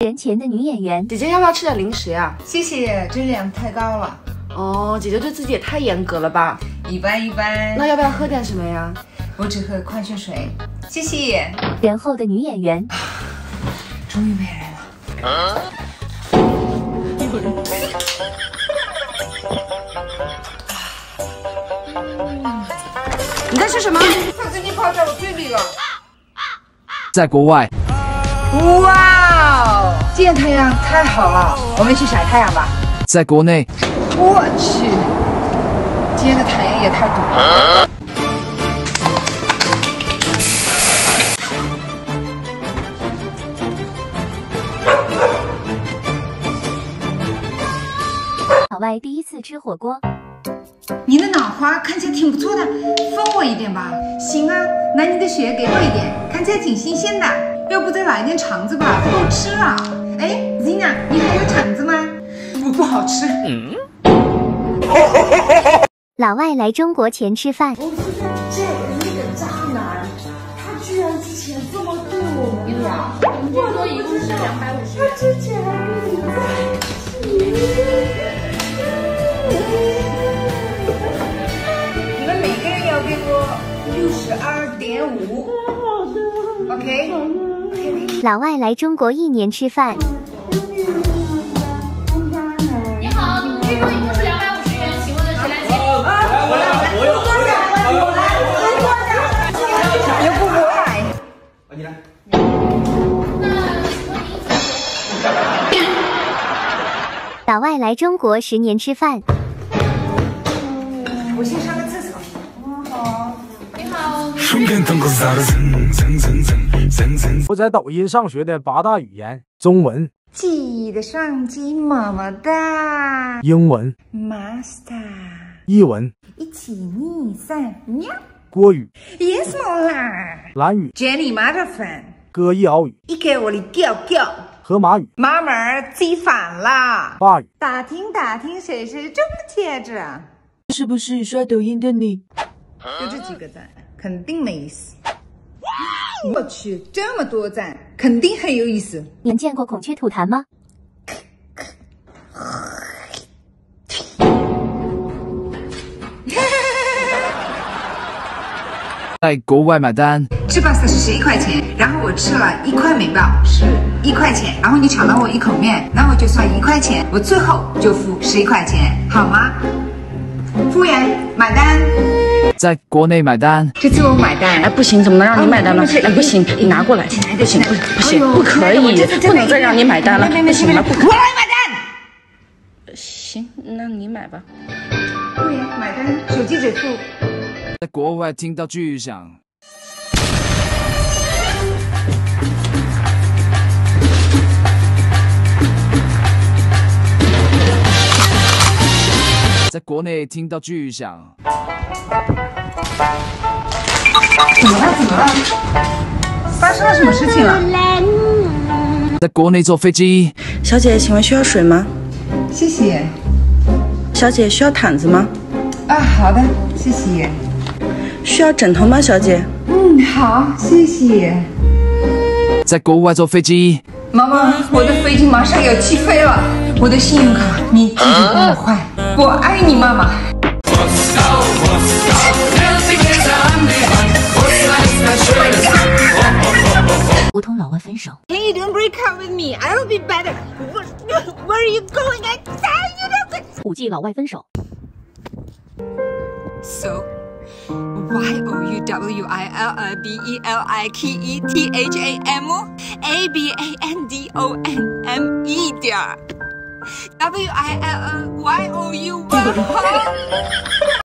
人前的女演员。 姐姐要不要吃点零食呀？ 谢谢，这量太高了。 哦，姐姐对自己也太严格了吧？ 一般一般。 那要不要喝点什么呀？ 我只喝矿泉水，谢谢。 人后的女演员。 终于没人了。 你在吃什么？ 它给你泡在我嘴里了。 在国外。 哇哦，今天太阳太好了，我们去晒太阳吧。 在国内。 我去，今天的太阳也太毒了。 老外第一次吃火锅。 你的脑花看起来挺不错的，分我一点吧。行啊，那你的血给我一点，看起来挺新鲜的。要不再来点肠子吧，不够吃啊。哎 ，Zina， 你还有肠子吗？不好吃。 老外来中国前吃饭。 我觉得这个渣男，他居然之前这么对我们俩，我都一共是250元，他之前还跟你在一起。 你们每个人要给我62.5。好的。OK。 老外来中国1年吃饭。 你好，这桌一共是250元，请问谁来结？ 又不我来。 你来。 老外来中国10年吃饭。 我先上个厕所。好。 你好。 我在抖音上学的8大语言：中文、 记忆的相机么么哒， 英文、 Master， 意文、 1、2、3，喵。 国语、 Yes， 啦。 兰语、 Jenny 麻辣粉， 歌伊奥语、 一给我的调调。 河马语、 妈妈儿自己反了。 法语。 打听打听，谁是这么贴着？ 是不是刷抖音的你？ 就这几个赞，肯定没意思。我去，这么多赞，肯定很有意思。 你们见过孔雀吐痰吗？ 在国外买单。 吃 pasta 是11块钱，然后我吃了1块面包是1块钱，然后你抢了我1口面，那我就算1块钱，我最后就付11块钱，好吗？服务员，买单。 在国内买单。 这次我买单。 哎，不行，怎么能让你买单呢？哎，不行，你拿过来。不行，不行，不可以，不能再让你买单了。不行了，不可以。 我来买单。 行，那你买吧。 服务员，买单，手机支付。 在国外听到巨响。在国内听到巨响。 怎么了？怎么了？发生了什么事情了？ 在国内坐飞机。 小姐，请问需要水吗？ 谢谢。 小姐，需要毯子吗？ 啊，好的，谢谢。 需要枕头吗，小姐？ 好，谢谢。 在国外坐飞机。 妈妈，我的飞机马上要起飞了，我的信用卡你记得帮我还，我爱你，妈妈。 梧桐老外分手。 Can you don't break up with me? I will be better. Where are you going? I tell you that. 5G 老外分手。 So, YOUWILLBELIKETHAM ABANDONME 点WILLYOU